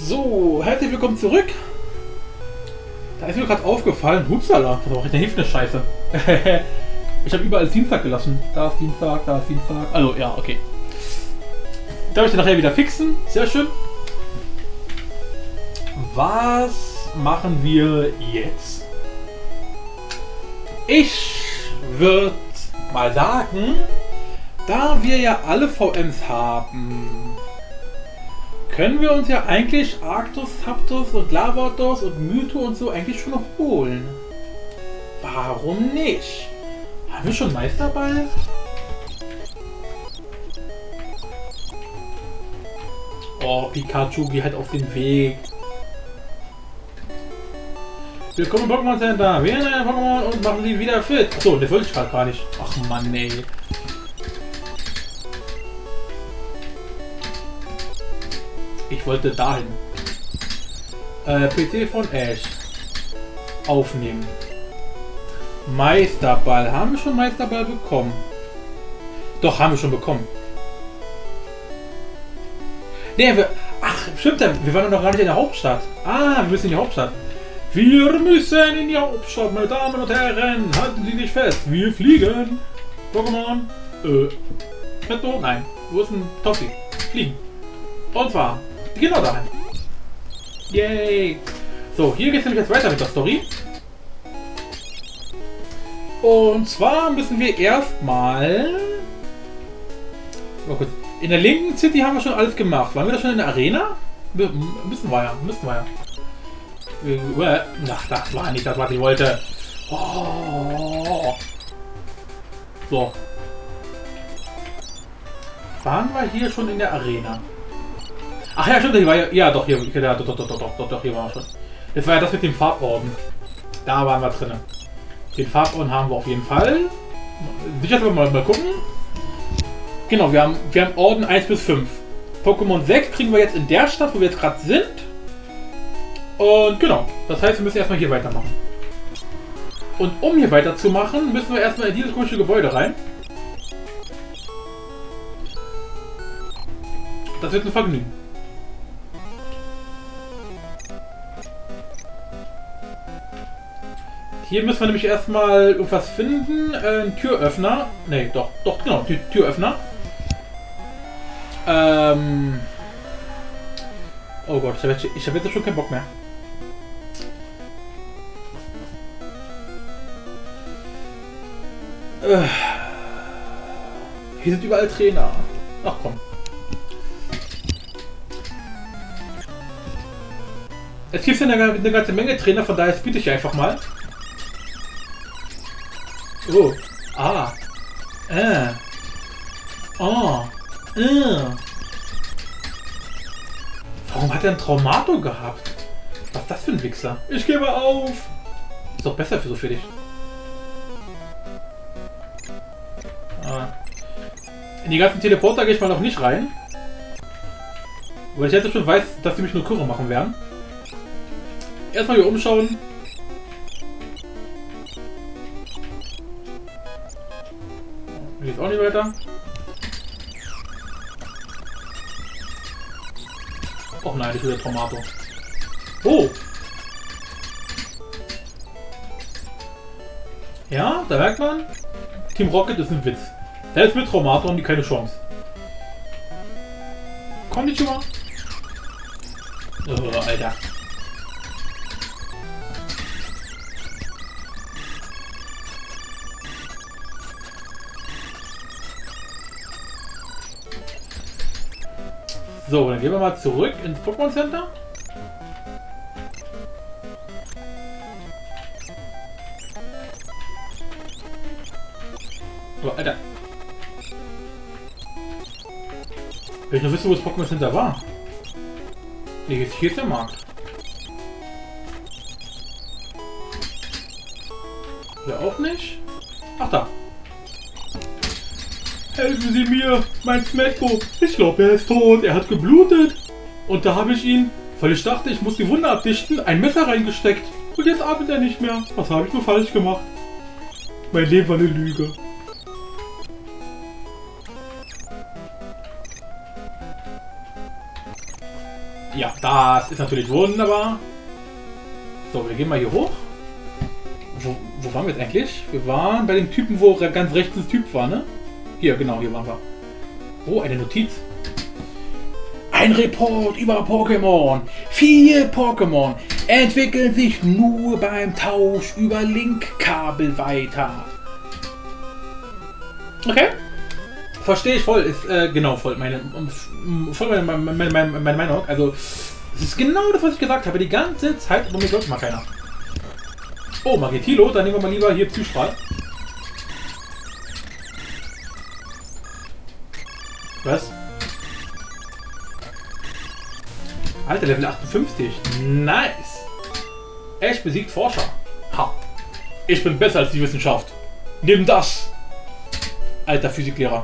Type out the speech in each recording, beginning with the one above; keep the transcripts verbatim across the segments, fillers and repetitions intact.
So, herzlich willkommen zurück. Da ist mir gerade aufgefallen, hupsala, das war echt eine Hilfe, eine Scheiße. Ich habe überall Dienstag gelassen. Da ist Dienstag, da ist Dienstag. Also, ja, okay. Darf ich den nachher wieder fixen? Sehr schön. Was machen wir jetzt? Ich würde mal sagen, da wir ja alle V Ms haben, können wir uns ja eigentlich Arctos, Zapdos und Lavados und Mewtwo und so eigentlich schon noch holen. Warum nicht? Haben wir schon Meisterball? Oh, Pikachu, geh halt auf den Weg. Willkommen im Pokémon Center. Wir nehmen ein Pokémon und machen sie wieder fit. Achso, das wollte ich gerade gar nicht. Ach Mann, ey. Ich wollte dahin. Äh, P C von Ash. Aufnehmen. Meisterball. Haben wir schon Meisterball bekommen? Doch, haben wir schon bekommen. Nee, wir... Ach, stimmt ja. Wir waren doch noch gar nicht in der Hauptstadt. Ah, wir müssen in die Hauptstadt. Wir müssen in die Hauptstadt, meine Damen und Herren. Halten Sie sich fest. Wir fliegen. Pokémon. Äh. Petto? Nein. Wo ist ein Toffee? Fliegen. Und zwar... Genau dahin. Yay. So, hier geht es nämlich jetzt weiter mit der Story. Und zwar müssen wir erstmal... Oh, in der linken City haben wir schon alles gemacht. Waren wir da schon in der Arena? Müssen wir ja. Müssen wir ja. Ach, das war nicht das, was ich wollte. Oh. So. Waren wir hier schon in der Arena? Ach ja, stimmt, hier war ja, ja doch, hier, ja, doch, doch, doch, doch, doch, doch, hier waren wir schon. Das war ja das mit dem Farborden. Da waren wir drin. Den Farborden haben wir auf jeden Fall. Sicher mal, mal gucken. Genau, wir haben, wir haben Orden eins bis fünf. Pokémon sechs kriegen wir jetzt in der Stadt, wo wir jetzt gerade sind. Und genau, das heißt, wir müssen erstmal hier weitermachen. Und um hier weiterzumachen, müssen wir erstmal in dieses komische Gebäude rein. Das wird ein Vergnügen. Hier müssen wir nämlich erstmal irgendwas finden. Äh, ein Türöffner. Ne, doch, doch, genau, Tür Türöffner. Ähm. Oh Gott, ich habe jetzt, ich hab jetzt schon keinen Bock mehr. Äh. Hier sind überall Trainer. Ach komm. Es gibt ja eine, eine ganze Menge Trainer, von daher biete ich einfach mal. Oh. Ah. Äh. Oh. Äh. Warum hat er ein Traumato gehabt? Was ist das für ein Wichser? Ich gebe auf. Ist doch besser für so für dich. Ah. In die ganzen Teleporter gehe ich mal noch nicht rein. Weil ich jetzt schon weiß, dass sie mich nur Kurre machen werden. Erstmal hier umschauen. Geht auch nicht weiter. Och nein, ich will der Traumato. Oh! Ja, da merkt man, Team Rocket ist ein Witz. Selbst mit Traumato haben die keine Chance. Konnichiwa. Oh, Alter. So, dann gehen wir mal zurück ins Pokémon Center. Oh, Alter. Wenn ich noch wüsste, wo das Pokémon Center war. Nee, jetzt hier ist der Markt. Hier auch nicht. Ach, da. Helfen Sie mir, mein Smetko. Ich glaube, er ist tot. Er hat geblutet. Und da habe ich ihn, weil ich dachte, ich muss die Wunde abdichten, ein Messer reingesteckt. Und jetzt atmet er nicht mehr. Was habe ich nur falsch gemacht? Mein Leben war eine Lüge. Ja, das ist natürlich wunderbar. So, wir gehen mal hier hoch. Wo, wo waren wir jetzt eigentlich? Wir waren bei dem Typen, wo ganz rechts ein Typ war, ne? Hier, genau, hier waren wir. Oh, eine Notiz. Ein Report über Pokémon. Vier Pokémon entwickeln sich nur beim Tausch über Linkkabel weiter. Okay. Verstehe ich voll. Ist äh, genau voll meine, voll meine, meine, meine, meine Meinung. Also, es ist genau das, was ich gesagt habe. Die ganze Zeit, aber mir glaubt mal keiner. Oh, Magetilo, dann nehmen wir mal lieber hier Psystrahl. Was? Alter, Level achtundfünfzig. Nice. Ash besiegt Forscher. Ha. Ich bin besser als die Wissenschaft. Nimm das. Alter Physiklehrer.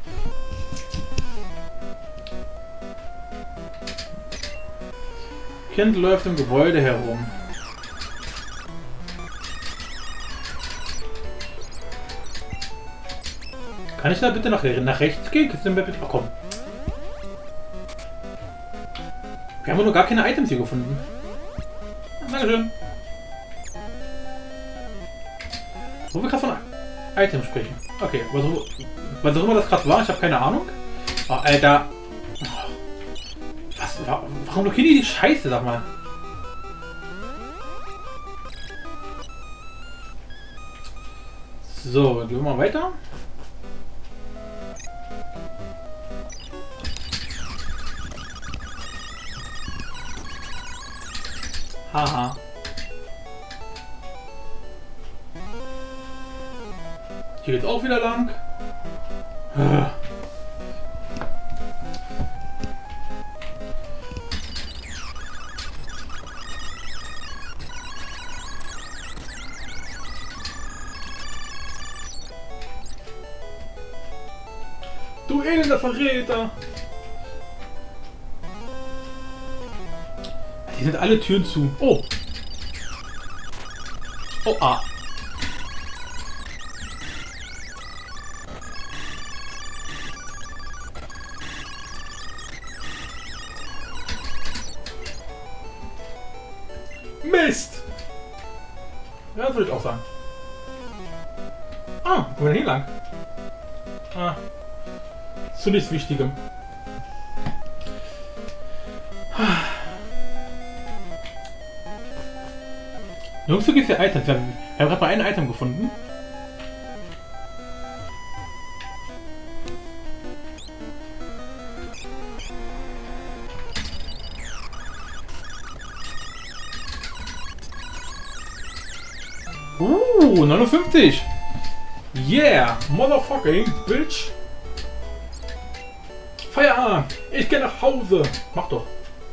Kind läuft im Gebäude herum. Kann ich da bitte nach, nach rechts gehen? Kannst du mir bitte... Ach komm. Wir haben nur gar keine Items hier gefunden. Dankeschön. Wo wir gerade von Items sprechen. Okay, was, was auch immer das gerade war, ich habe keine Ahnung. Oh, Alter. Was? Warum blockieren die die Scheiße, sag mal? So, gehen wir mal weiter. Haha. Hier geht's auch wieder lang. Du elender Verräter! Die sind alle Türen zu. Oh! Oh, ah! Mist! Ja, das würde ich auch sagen. Ah, wo denn hier lang? Ah. Zu nichts Wichtigem. Jungs, du gibst ja Items. Wir haben, wir haben gerade mal ein Item gefunden. Uh, neunundfünfzig! Yeah! Motherfucking bitch! Feierabend! Ich gehe nach Hause! Mach doch!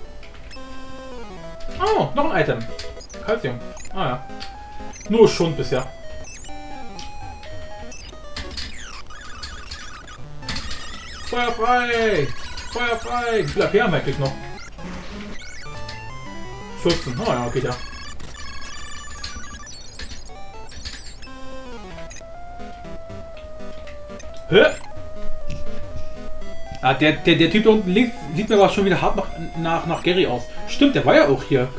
Oh, noch ein Item! Calcium. Ah ja. Nur Schund bisher. Feuer frei! Feuer frei! Wie viel A P haben wir eigentlich noch? vierzehn. Oh ja, okay, ja. Hä? Ah, der, der, der Typ da unten links sieht mir aber schon wieder hart nach, nach, nach Gary aus. Stimmt, der war ja auch hier.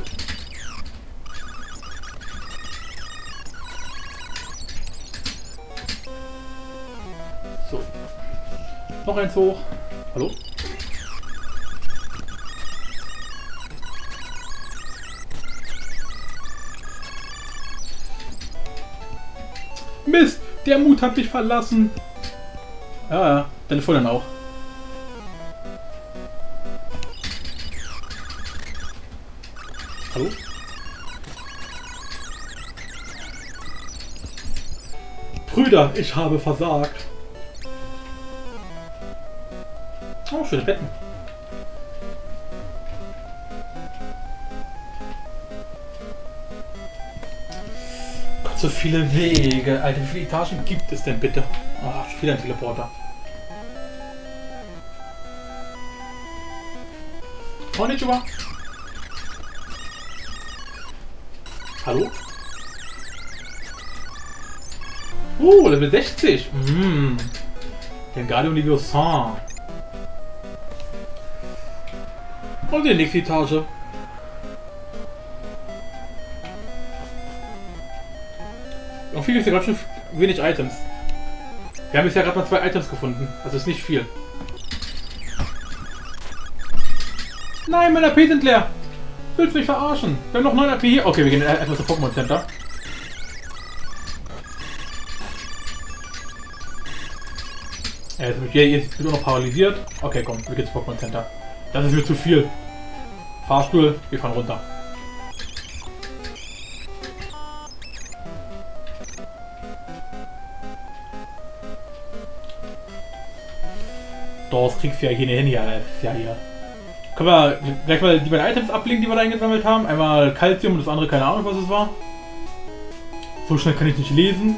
So. Noch eins hoch. Hallo? Mist! Der Mut hat dich verlassen! Ja, ja. Telefon dann auch. Hallo? Brüder, ich habe versagt. Oh, schöne Betten. Gott, so viele Wege. Alter, wie viele Etagen gibt es denn bitte? Ah, schon wieder ein Teleporter. Konnichiwa. Hallo? Uh, Level sechzig. Mm. Der Guardian Leviosa. Und die nächste Etage. Und viel ist ja gerade schon wenig Items. Wir haben bisher gerade mal zwei Items gefunden. Also ist nicht viel. Nein, meine A P sind leer. Willst du mich verarschen? Wir haben noch neun A P hier. Okay, wir gehen erstmal zum Pokémon Center. Ja, jetzt bin ich jetzt nur noch paralysiert. Okay, komm, wir gehen zum Pokémon Center. Das ist mir zu viel. Fahrstuhl, wir fahren runter. Das kriegst du ja hier hin, ja, das ist ja hier. Können wir gleich mal die beiden Items ablegen, die wir da eingesammelt haben. Einmal Calcium und das andere keine Ahnung, was es war. So schnell kann ich nicht lesen.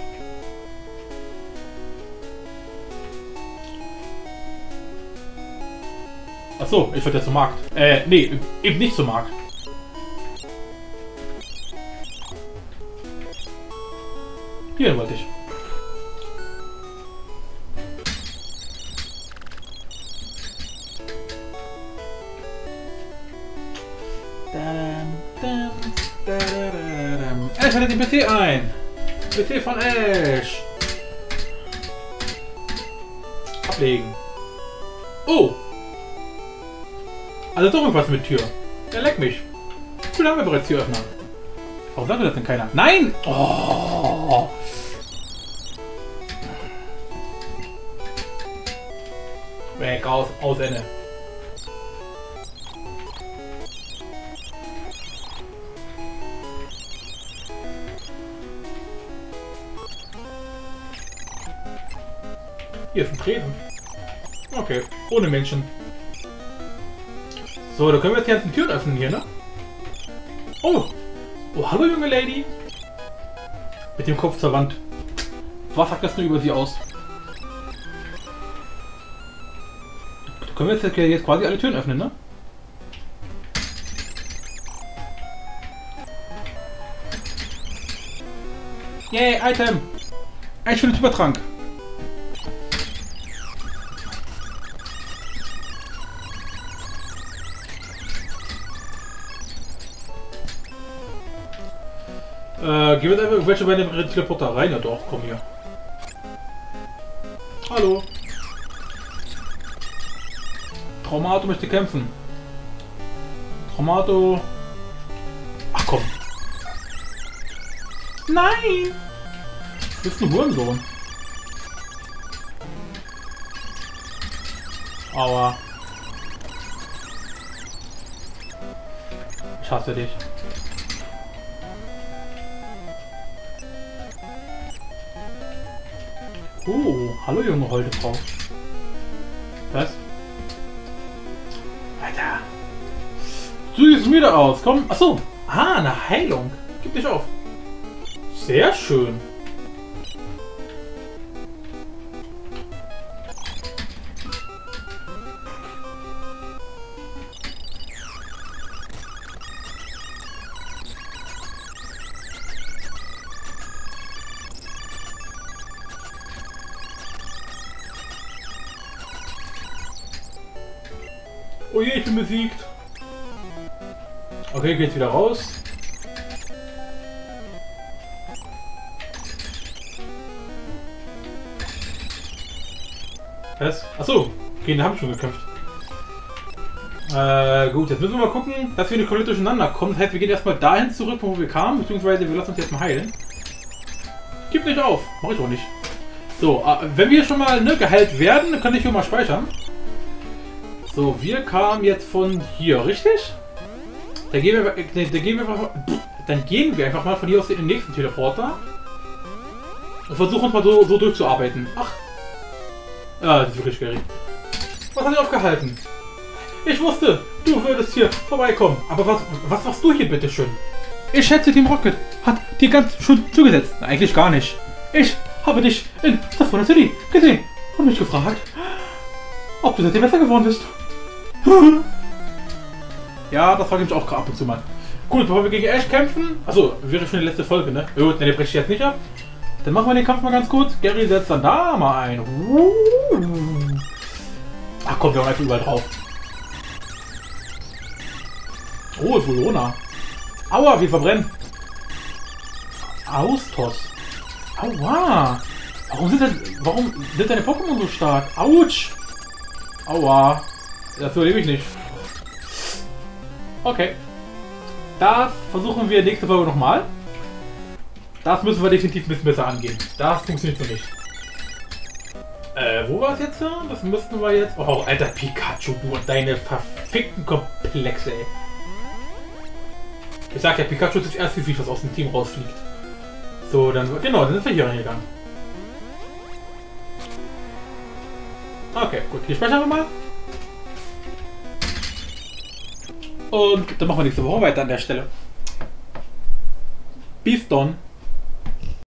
Achso, ich wollte ja zum Markt. Äh, nee, eben nicht zum Markt. Hier wollte ich. Ash hat den P C ein. P C von Ash. Ablegen. Oh. Also doch irgendwas mit Tür. Der leckt mich. Wie haben wir bereits Türöffner? Warum sagt das denn keiner? Nein! Oh. Weg, aus, aus Ende. Hier ist ein Tresen. Okay, ohne Menschen. So, da können wir jetzt die ganzen Türen öffnen hier, ne? Oh! Oh, hallo junge Lady! Mit dem Kopf zur Wand. Was sagt das nur über sie aus? Da können wir jetzt, jetzt quasi alle Türen öffnen, ne? Yay, Item! Ein schönes Übertrank! Äh, gehen wir jetzt einfach irgendwelche bei dem Teleporter rein? Ja doch, komm hier. Hallo. Traumato möchte kämpfen. Traumato. Ach komm. Nein! Du bist ein Hurensohn. Aua. Ich hasse dich. Oh, hallo junge holde Frau. Was? Alter. Du siehst wieder aus. Komm. Achso. Ah, eine Heilung. Gib dich auf. Sehr schön. Oh je, ich bin besiegt. Okay, ich gehe jetzt wieder raus. Was? Achso, okay, da habe ich schon gekämpft. Äh, gut, jetzt müssen wir mal gucken, dass wir nicht komplett durcheinander kommen. Das heißt, wir gehen erstmal dahin zurück, wo wir kamen, beziehungsweise wir lassen uns jetzt mal heilen. Gib nicht auf, mach ich auch nicht. So, äh, wenn wir schon mal ne, geheilt werden, dann kann ich hier mal speichern. So, wir kamen jetzt von hier, richtig? Dann gehen wir, äh, dann gehen wir, einfach, dann gehen wir einfach mal von hier aus in den nächsten Teleporter und versuchen uns mal so, so durchzuarbeiten. Ach, ah, das ist wirklich scary. Was hat dich aufgehalten? Ich wusste, du würdest hier vorbeikommen. Aber was, was machst du hier bitte schön? Ich schätze, Team Rocket hat dir ganz schön zugesetzt. Na, eigentlich gar nicht. Ich habe dich in Safuna City gesehen und mich gefragt, ob du seitdem besser geworden bist. Ja, das frage ich mich auch ab und zu mal. Gut, bevor wir gegen Ash kämpfen. Achso, wäre schon die letzte Folge, ne? Gut, ne, den breche ich jetzt nicht ab. Dann machen wir den Kampf mal ganz kurz. Gary setzt dann da mal ein. Ach komm, wir haben einfach überall drauf. Oh, ist Volona. Aua, wir verbrennen. Austos. Aua. Warum sind denn, warum sind deine Pokémon so stark? Autsch. Aua. Das überlebe ich nicht. Okay. Das versuchen wir nächste Folge nochmal. Das müssen wir definitiv ein bisschen besser angehen. Das funktioniert so nicht. Äh, wo war es jetzt? Das müssten wir jetzt... Oh, alter Pikachu, du und deine verfickten Komplexe, ey. Ich sag ja, Pikachu ist das erste Viech, was aus dem Team rausfliegt. So, dann... Genau, dann sind wir hier reingegangen. Okay, gut. Hier speichern wir mal. Und dann machen wir nächste Woche weiter an der Stelle. Bis dann.